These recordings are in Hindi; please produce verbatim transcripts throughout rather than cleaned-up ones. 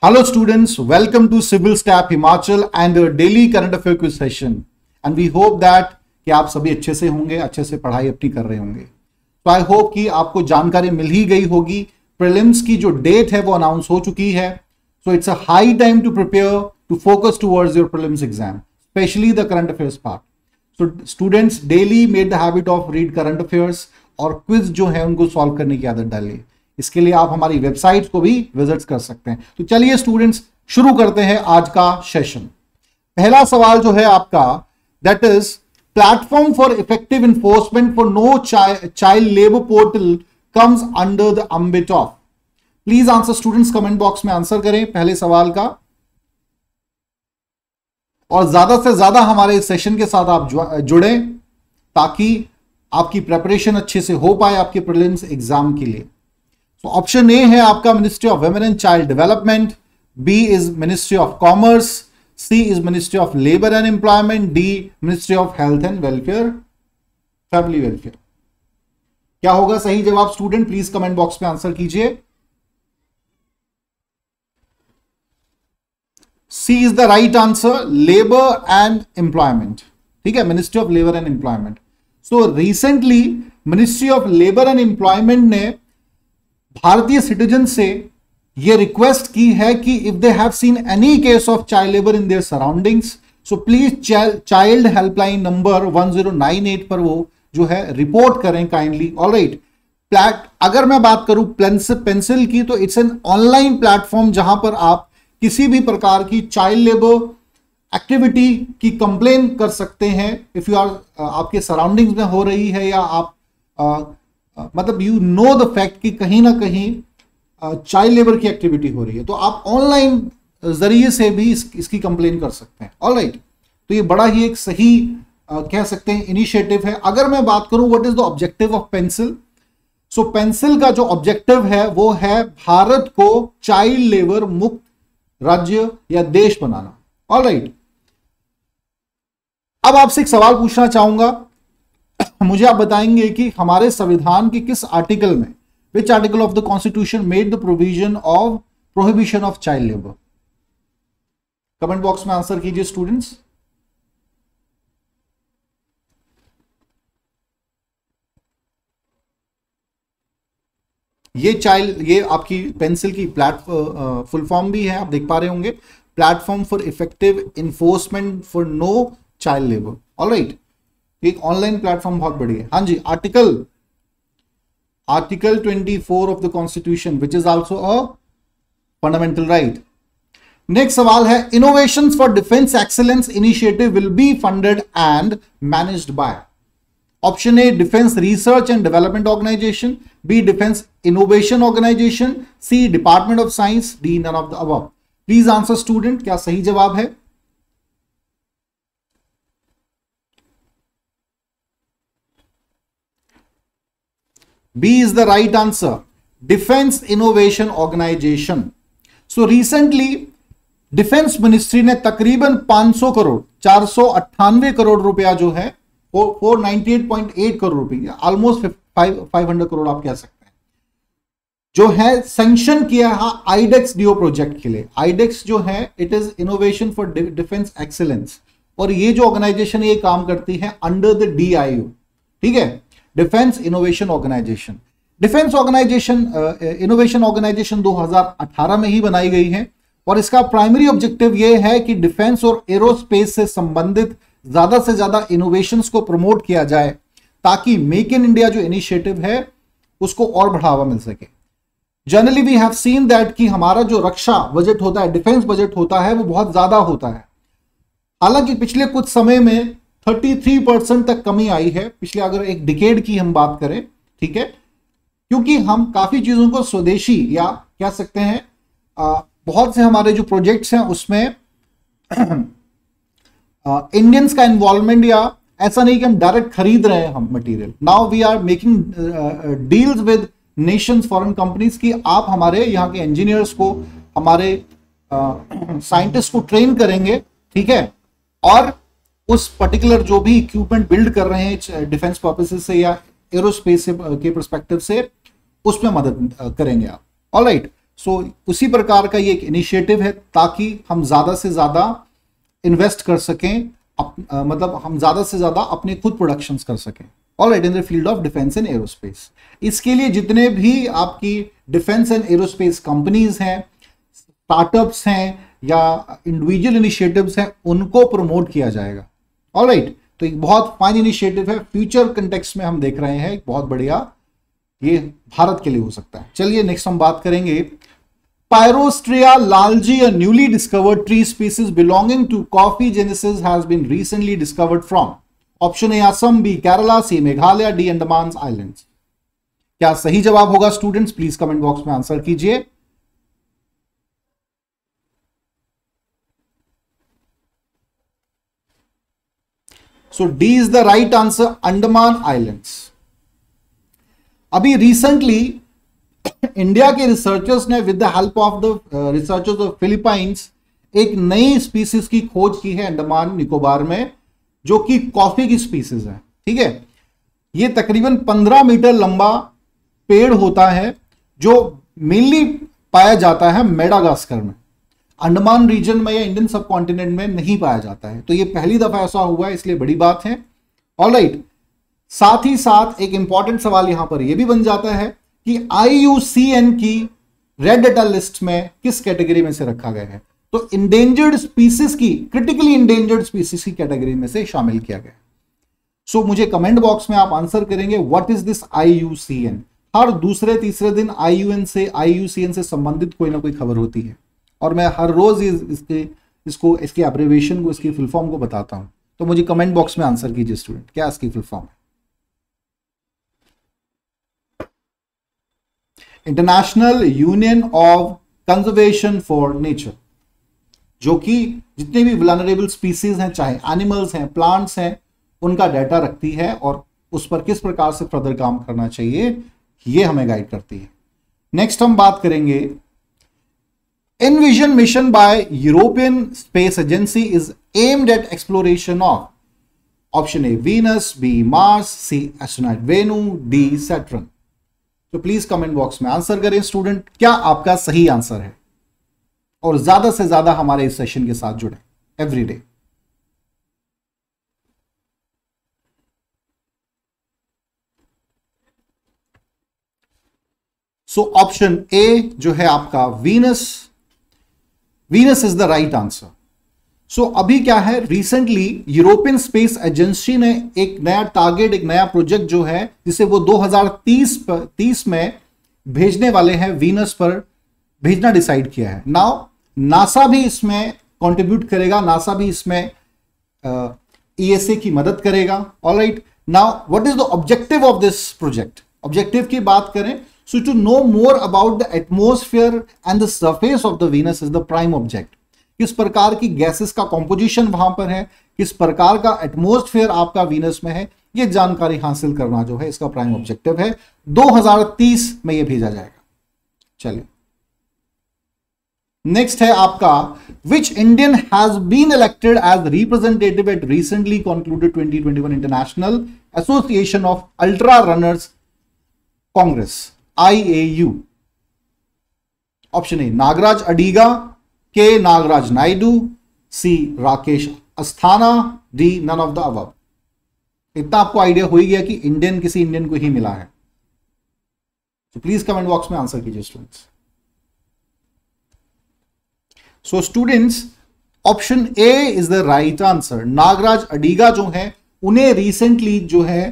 Hello students, welcome to Civil Staff Himachal and the daily current affair quiz session. And we hope that कि आप सभी अच्छे से होंगे, अच्छे से पढ़ाई अपनी कर रहे होंगे. तो आई होप कि आपको जानकारी मिल ही गई होगी. प्रीलिम्स की जो डेट है वो अनाउंस हो चुकी है. So it's a high time to prepare to focus towards your prelims exam, specially the current affairs part. So students daily made the habit of read current affairs और क्विज जो है उनको सॉल्व करने की आदत डालिए. इसके लिए आप हमारी वेबसाइट को भी विजिट कर सकते हैं. तो चलिए स्टूडेंट्स शुरू करते हैं आज का सेशन. पहला सवाल जो है आपका, that is platform for effective enforcement for no child labour portal comes under the ambit of. Please answer students, comment box में आंसर करें पहले सवाल का. और ज्यादा से ज्यादा हमारे इस सेशन के साथ आप जुड़े ताकि आपकी प्रिपरेशन अच्छे से हो पाए आपके प्रीलिम्स एग्जाम के लिए. तो ऑप्शन ए है आपका ministry of women and child development, B is ministry of commerce, C is ministry of labour and employment, D ministry of health and welfare, family welfare. क्या होगा सही जवाब स्टूडेंट? प्लीज कमेंट बॉक्स में आंसर कीजिए. C is the right answer, labour and employment. ठीक है, ministry of labour and employment. So recently ministry of labour and employment ने भारतीय सिटीजन से यह रिक्वेस्ट की है कि if they have seen any case of child labour in their surroundings, so please child helpline number one zero nine eight पर वो जो है रिपोर्ट करें काइंडली. ऑलराइट, प्लेट अगर मैं बात करूं पेंसिल की, तो इट्स एन ऑनलाइन प्लेटफॉर्म जहां पर आप किसी भी प्रकार की चाइल्ड लेबर एक्टिविटी की कंप्लेन कर सकते हैं. इफ यू आर आपके सराउंडिंग्स में हो रही है या आप uh, Uh, मतलब यू नो द फैक्ट कि कहीं ना कहीं चाइल्ड लेबर की एक्टिविटी हो रही है, तो आप ऑनलाइन जरिए से भी इस, इसकी कंप्लेन कर सकते हैं. ऑलराइट, तो ये बड़ा ही एक सही uh, कह सकते हैं इनिशिएटिव है. अगर मैं बात करूं what is the objective of PENCIL, so PENCIL का जो ऑब्जेक्टिव है वो है भारत को चाइल्ड लेबर मुक्त राज्य या देश बनाना. ऑलराइट, अब आपसे एक सवाल पूछना चाहूंगा. मुझे आप बताएंगे कि हमारे संविधान के किस आर्टिकल में, which article of the constitution made the provision of prohibition of child labour. Comment box में आंसर कीजिए स्टूडेंट्स. ये चाइल्ड, ये आपकी पेंसिल की प्लेटफॉर्म फुल फॉर्म भी है, आप देख पा रहे होंगे, platform for effective enforcement for no child labour. Alright, एक ऑनलाइन प्लेटफॉर्म बहुत बड़ी है. हाँ जी, article article twenty four of the constitution which is also a fundamental right. Next सवाल है, innovations for defence excellence initiative will be funded and managed by. Option A defence research and development organisation, B defence innovation organisation, C department of science, D none of the above. Please answer student, क्या सही जवाब है? B is the right answer, Defense Innovation Organization. So recently defence ministry ने तकरीबन पाँच सौ करोड़ चार सौ अट्ठानवे करोड़ रुपया जो है चार सौ अट्ठानवे पॉइंट आठ करोड़ रुपया, ऑलमोस्ट पाँच सौ करोड़ आप कह सकते हैं, जो है सैंक्शन किया है आईडेक्स डीओ प्रोजेक्ट के लिए. आईडेक्स जो है it is innovation for defence excellence, और ये जो ऑर्गेनाइजेशन ये काम करती है अंडर द डीआईओ. ठीक है, defence innovation organisation. Defence organisation innovation organisation दो हज़ार अठारह में ही बनाई गई है, और इसका प्राइमरी ऑब्जेक्टिव यह है कि डिफेंस और एरोस्पेस से संबंधित ज्यादा से ज्यादा इनोवेशंस को प्रमोट किया जाए ताकि मेक इन इंडिया जो इनिशिएटिव है उसको और बढ़ावा मिल सके. Generally we have seen that कि हमारा जो रक्षा बजट होता है, डिफेंस बजट होता है, वो बहुत ज्यादा होता है. हालांकि पिछले कुछ समय में तैंतीस परसेंट तक कमी आई है, पिछले अगर एक डिकेड की हम बात करें. ठीक है, क्योंकि हम काफी चीजों को स्वदेशी या कह सकते हैं आ, बहुत से हमारे जो प्रोजेक्ट्स हैं उसमें इंडियंस का इन्वॉल्वमेंट, या ऐसा नहीं कि हम डायरेक्ट खरीद रहे हैं हम material. Now we are making deals with nations, foreign companies की आप हमारे यहाँ के इंजीनियर्स को, हमारे साइंटिस्ट को ट्रेन करेंगे. ठीक है, और उस पर्टिकुलर जो भी इक्विपमेंट बिल्ड कर रहे हैं डिफेंस पर्पसेस से या एरोस्पेस के परस्पेक्टिव से, उसमें मदद करेंगे आप. ऑलराइट, सो so, उसी प्रकार का ये एक इनिशिएटिव है ताकि हम ज्यादा से ज्यादा इन्वेस्ट कर सकें, अप, आ, मतलब हम ज्यादा से ज्यादा अपने खुद प्रोडक्शंस कर सकें alright in the field of defence and aerospace. इसके लिए जितने भी आपकी डिफेंस एंड एरोस्पेस कंपनीज हैं, स्टार्टअप्स हैं या इंडिविजुअल इनिशिएटिव्स हैं, उनको प्रमोट किया जाएगा। ऑलराइट, तो एक बहुत फाइन इनिशिएटिव है, फ्यूचर कंटेक्स्ट में हम देख रहे हैं, एक बहुत बढ़िया ये भारत के लिए हो सकता है। चलिए नेक्स्ट हम बात करेंगे Pyrostria laljii, a newly discovered tree species belonging to coffee genesis has been recently discovered from option A Assam, B Kerala, C Meghalaya, D Andaman islands. क्या सही जवाब होगा स्टूडेंट्स? प्लीज कमेंट बॉक्स में आंसर कीजिए। So D is the right answer, Andaman islands. अभी रिसेंटली इंडिया के रिसर्चर्स ने with the help of the researchers of Philippines एक नई स्पीसीज की खोज की है अंडमान निकोबार में, जो कि कॉफी की स्पीसीज है। ठीक है, ये तकरीबन पंद्रह मीटर लंबा पेड़ होता है जो मेनली पाया जाता है मेडागास्कर में, अंडमान रीजन में या इंडियन सब कॉन्टिनेंट में नहीं पाया जाता है। तो ये पहली दफा ऐसा हुआ है, इसलिए बड़ी बात है। ऑलराइट, साथ ही साथ एक इंपॉर्टेंट सवाल यहां पर यह भी बन जाता है कि आई यू सी एन की रेड डाटा लिस्ट में किस कैटेगरी में से रखा गया है? तो इंडेंजर्ड स्पीसीज की, क्रिटिकली इंडेंजर्ड स्पीसीज की कैटेगरी में से शामिल किया गया। सो so, मुझे कमेंट बॉक्स में आप आंसर करेंगे what is this I U C N. हर दूसरे तीसरे दिन आई यू एन से आई यू सी एन से संबंधित कोई ना कोई खबर होती है और मैं हर रोज इस, इसके इसको इसके एब्रिविएशन को, इसकी फुल फॉर्म को बताता हूं। तो मुझे कमेंट बॉक्स में आंसर कीजिए स्टूडेंट, क्या इसकी फुल फॉर्म है? International union of conservation for nature, जो कि जितने भी वल्नरेबल स्पीसीज हैं, चाहे एनिमल्स हैं, प्लांट्स हैं, उनका डाटा रखती है और उस पर किस प्रकार से फर्दर काम करना चाहिए ये हमें गाइड करती है। नेक्स्ट हम बात करेंगे EnVision mission by European space agency is aimed at exploration of option A Venus, B Mars, C astronaut वेनू, डी सैटर्न। तो प्लीज कमेंट बॉक्स में आंसर करें स्टूडेंट, क्या आपका सही आंसर है? और ज्यादा से ज्यादा हमारे इस सेशन के साथ जुड़े every day. So option A जो है आपका Venus, Venus is the right answer. So अभी क्या है, रिसेंटली यूरोपियन स्पेस एजेंसी ने एक नया टारगेट, एक नया प्रोजेक्ट जो है जिसे वो दो हज़ार तीस में भेजने वाले हैं, वीनस पर भेजना डिसाइड किया है। नाउ नासा भी इसमें कंट्रीब्यूट करेगा, नासा भी इसमें ईएसए की मदद करेगा। Alright, now what is the objective of this project? Objective की बात करें, so to know more about the atmosphere and the surface of the Venus is the prime object. किस प्रकार की गैसेस का कॉम्पोजिशन वहां पर है, किस प्रकार का एटमॉस्फेयर आपका वीनस में है, यह जानकारी हासिल करना जो है इसका प्राइम ऑब्जेक्टिव है। दो हज़ार तीस में यह भेजा जाएगा। चलिए नेक्स्ट है आपका, which Indian has been elected as representative at recently concluded twenty twenty one international association of ultra runners congress I A U. Option A Nagaraj Adiga, K Nagaraj Naidu, C Rakesh Asthana, D none of the above. इतना आपको आइडिया हो ही गया कि इंडियन किसी इंडियन को ही मिला है। तो प्लीज कमेंट बॉक्स में आंसर कीजिए students. So students option A is the right answer. Nagaraj Adiga जो है उन्हें रिसेंटली जो है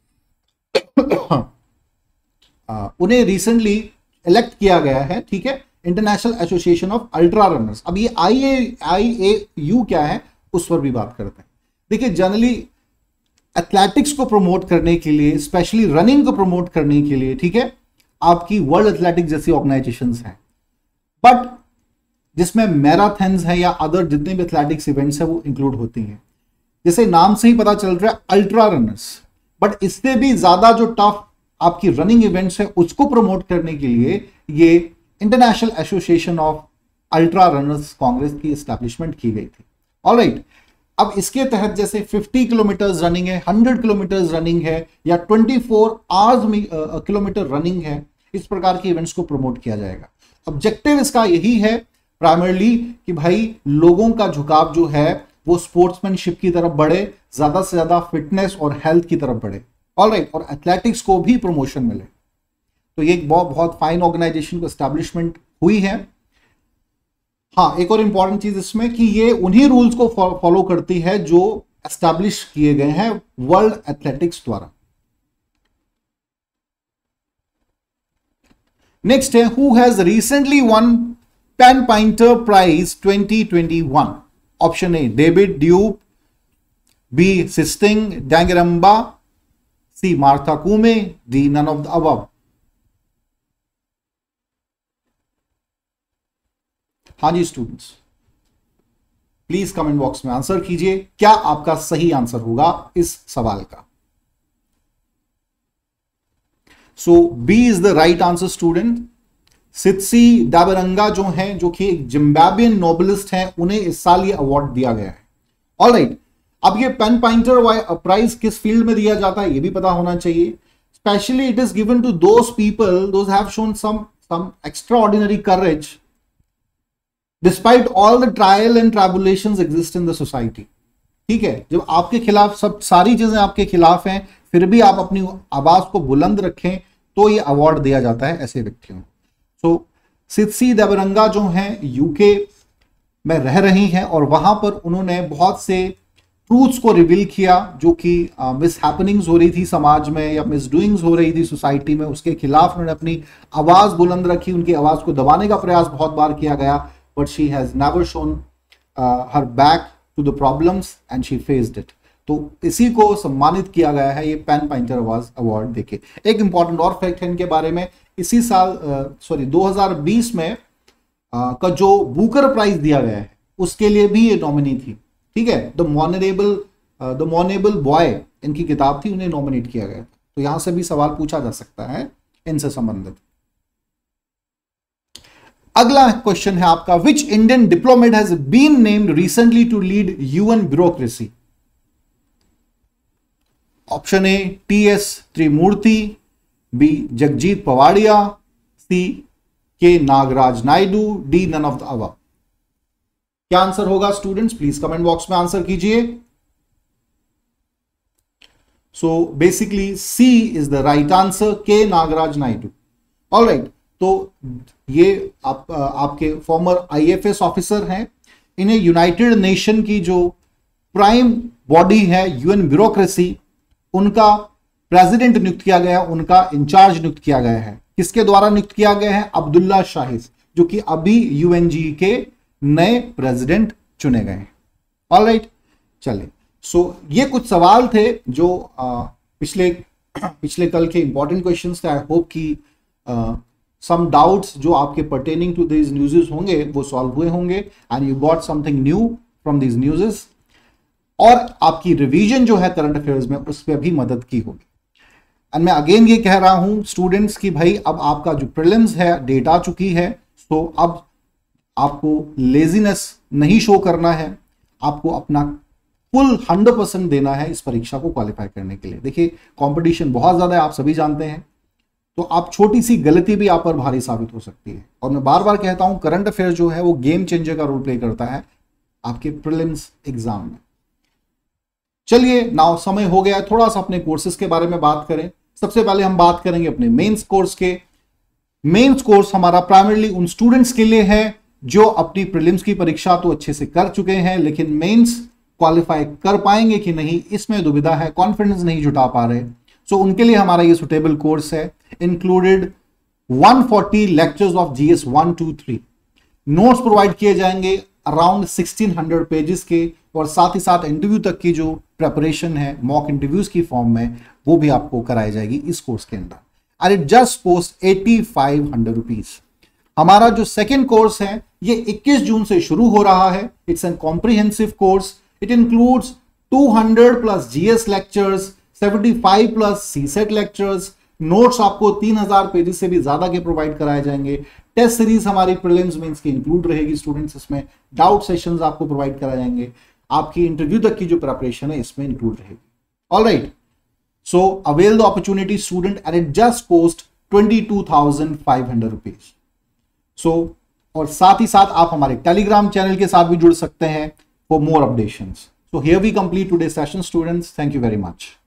उन्हें रिसेंटली इलेक्ट किया गया है, ठीक है, international association of ultra runners. अब ये आई ए आई ए यू क्या है उस पर भी बात करते हैं। देखिए जनरली एथलेटिक्स को प्रमोट करने के लिए, स्पेशली रनिंग को प्रमोट करने के लिए, ठीक है, आपकी वर्ल्ड एथलेटिक्स जैसी ऑर्गेनाइजेशंस हैं, बट जिसमें मैराथन्स है या अदर जितने भी एथलेटिक्स इवेंट्स हैं वो इंक्लूड होती हैं। जैसे नाम से ही पता चल रहा है अल्ट्रा रनर्स, बट इससे भी ज्यादा जो टफ आपकी रनिंग इवेंट्स है उसको प्रमोट करने के लिए ये international association of ultra runners congress की एस्टैब्लिशमेंट की गई थी। ऑलराइट, अब इसके तहत जैसे पचास किलोमीटर रनिंग है, सौ किलोमीटर रनिंग है या चौबीस आवर्स में किलोमीटर रनिंग है, इस प्रकार के इवेंट्स को प्रमोट किया जाएगा। ऑब्जेक्टिव इसका यही है प्राइमरली कि भाई लोगों का झुकाव जो है वो स्पोर्ट्समैनशिप की तरफ बढ़े, ज्यादा से ज्यादा फिटनेस और हेल्थ की तरफ बढ़े, ऑलराइट, और एथलेटिक्स को भी प्रमोशन मिले। तो ये एक बहुत बहुत फाइन ऑर्गेनाइजेशन को एस्टैब्लिशमेंट हुई है। हाँ, एक और इंपॉर्टेंट चीज इसमें कि ये उन्हीं रूल्स को फॉलो करती है जो एस्टैब्लिश किए गए हैं वर्ल्ड एथलेटिक्स द्वारा। नेक्स्ट है, who has recently won PEN Pinter prize twenty twenty one? Option A David Diop, B सिस्टिंग Dangarembga, C Martha Kume, D none of the above. हाँ जी स्टूडेंट्स, प्लीज कमेंट बॉक्स में आंसर कीजिए, क्या आपका सही आंसर होगा इस सवाल का। So B is the right answer student. Tsitsi Dangarembga जो हैं, जो कि एक जिम्बाब्वियन नोबलिस्ट हैं, उन्हें इस साल ये अवार्ड दिया गया है। ऑलराइट, अब ये पेन पाइंटर प्राइज किस फील्ड में दिया जाता है ये भी पता होना चाहिए। Specially it is given to those people those have shown some some extraordinary courage despite all the trial and tribulations exist in the society. ठीक है, जब आपके खिलाफ सब सारी चीजें आपके खिलाफ हैं, फिर भी आप अपनी आवाज को बुलंद रखें, तो ये अवार्ड दिया जाता है ऐसे व्यक्तियों को। सो सित्सी दाबरंगा जो हैं यूके में रह रही हैं और वहां पर उन्होंने बहुत से ट्रूथ्स को रिवील किया जो कि मिस हैपनिंग्स हो रही थी समाज में या मिस डूइंग्स हो रही थी सोसाइटी में, उसके खिलाफ उन्होंने अपनी आवाज बुलंद रखी। उनकी आवाज को दबाने का प्रयास बहुत बार किया गया, but she has never shown her back to the problems and she faced it. तो इसी को सम्मानित किया गया है ये पेन पाइंटर अवार्ड देके। एक इंपॉर्टेंट और फैक्ट है इनके बारे में, इसी साल सॉरी दो हज़ार बीस में आ, का जो बुकर प्राइज दिया गया है उसके लिए भी ये नॉमिनी थी। ठीक है, the mournable the mournable body इनकी किताब थी, उन्हें नॉमिनेट किया गया। तो यहां से भी सवाल पूछा जा सकता है इनसे संबंधित। अगला क्वेश्चन है आपका, which Indian diplomat has been named recently to lead UN bureaucracy? Option A T S Tirumurti, B Jagjit Pavadia, C K Nagaraj Naidu, D none of the above. क्या आंसर होगा स्टूडेंट्स? प्लीज कमेंट बॉक्स में आंसर कीजिए। So basically C is the right answer, K Nagaraj Naidu. Alright, तो ये आप आपके फॉर्मर आईएफएस ऑफिसर हैं। इन्हें यूनाइटेड नेशन की जो प्राइम बॉडी है यूएन ब्यूरोक्रेसी, उनका प्रेसिडेंट नियुक्त किया गया, उनका इंचार्ज नियुक्त किया गया है। किसके द्वारा नियुक्त किया गया है? अब्दुल्ला शाहिद, जो कि अभी यूएनजी के नए प्रेसिडेंट चुने गए हैं। ऑलराइट, चलिए, सो ये कुछ सवाल थे जो आ, पिछले पिछले कल के इंपॉर्टेंट क्वेश्चंस थे। आई होप कि सम डाउट्स जो आपके पर्टेनिंग टू दिस न्यूज़ेस होंगे वो सॉल्व हुए होंगे and you got something new from this newses, और आपकी रिवीजन जो है करंट अफेयर्स में उस पर भी मदद की होगी। एंड मैं अगेन ये कह रहा हूं स्टूडेंट्स की भाई अब आपका जो प्रीलिम्स है डेट आ चुकी है, तो अब आपको लेजीनेस नहीं शो करना है, आपको अपना फुल हंड्रेड परसेंट देना है इस परीक्षा को क्वालिफाई करने के लिए। देखिए कंपटीशन बहुत ज्यादा है, आप सभी जानते हैं, तो आप छोटी सी गलती भी आप पर भारी साबित हो सकती है। और मैं बार बार कहता हूं करंट अफेयर जो है वो गेम चेंजर का रोल प्ले करता है आपके प्रीलिम्स एग्जाम में। चलिए नाउ समय हो गया थोड़ा सा अपने कोर्सेज के बारे में बात करें। सबसे पहले हम बात करेंगे अपने मेंस कोर्स के। मेंस कोर्स हमारा प्राइमरीली उन स्टूडेंट्स के लिए है जो अपनी प्रीलिम्स की परीक्षा तो अच्छे से कर चुके हैं, लेकिन मेंस क्वालिफाई कर पाएंगे कि नहीं इसमें दुविधा है, कॉन्फिडेंस नहीं जुटा पा रहे। सो so, उनके लिए हमारा ये सुटेबल कोर्स है। Included one forty lectures of GS one two three, notes provide किए जाएंगे अराउंड सिक्सटीन हंड्रेड पेजेस के, और साथ ही साथ इंटरव्यू तक की जो प्रेपरेशन है मॉक इंटरव्यूज की फॉर्म में वो भी आपको कराई जाएगी इस कोर्स के अंदर। And it just cost eighty five hundred rupees. हमारा जो सेकेंड कोर्स है ये इक्कीस जून से शुरू हो रहा है। It's an comprehensive course. It includes two hundred plus GS lectures, seventy five plus CSAT lectures, notes आपको तीन हज़ार पेजेस से भी ज्यादा के प्रोवाइड कराए जाएंगे। टेस्ट सीरीज हमारी प्रीलिम्स मेंस की इंक्लूड रहेगी स्टूडेंट्स, इसमें डाउट सेशंस आपको प्रोवाइड कराए जाएंगे। आपकी इंटरव्यू तक की जो प्रिपरेशन है इसमें इंक्लूड रहेगी। Alright, so avail the opportunity student and it just cost twenty two thousand five hundred rupees. So so, और साथ ही साथ आप हमारे टेलीग्राम चैनल के साथ भी जुड़ सकते हैं for more updations. So here we complete today session students. Thank you very much.